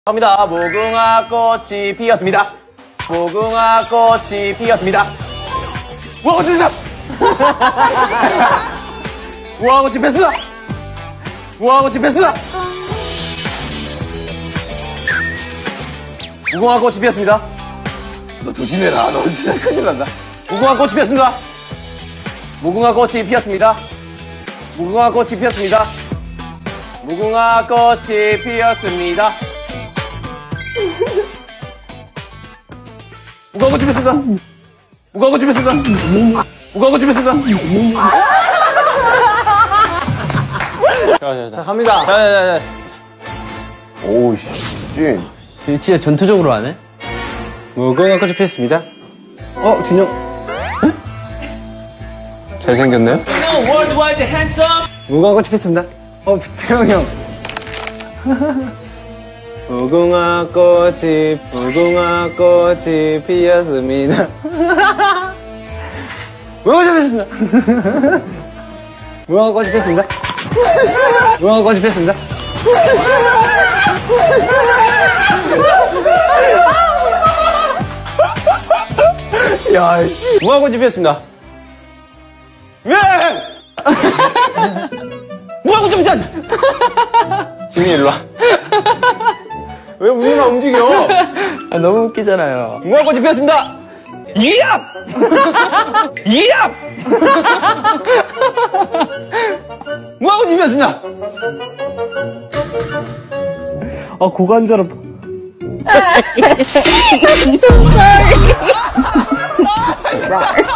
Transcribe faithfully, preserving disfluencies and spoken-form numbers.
갑니다. 무궁화 꽃이 피었습니다. 무궁화 꽃이 피었습니다. 무궁화 꽃이 피었습니다. 무궁화 꽃이 피었습니다. 무궁화 꽃이 피었습니다. 무궁화 꽃이 피었습니다. 너 조심해라. 너 진짜 큰일 난다. 무궁화 꽃이 피었습니다. 무궁화 꽃이 피었습니다. 무궁화 꽃이 피었습니다. 무궁화 꽃이 피었습니다. 무궁화 꽃이 피었습니다. 무궁화 꽃이 피었습니다. 무궁화 꽃이 피었습니다. 자, 자, 갑니다. 자, 자, 자. 오우, 씨. 진짜 전투적으로 하네? 무궁화 꽃이 피었습니다. 어, 준영. 잘생겼네요? 월드와이드 핸섬! 무궁화 꽃이 피었습니다. 어, 태영이 형. 무궁화 꽃이, 무궁화 꽃이 피었습니다. 무궁화 꽃이 피었습니다. 무궁화 꽃이 피었습니다. 무궁화 꽃이 피었습니다. 야, 씨. 무궁화 꽃이 피었습니다. 왜? 무궁화 꽃이 피었습니다. 지민이 일로 와. 왜 우리만 움직여? 아, 너무 웃기잖아요. 무궁화 꽃이 피었습니다. 이압! 이압! 무궁화 꽃이 피었습니다. 아, 고관절 I'm so sorry.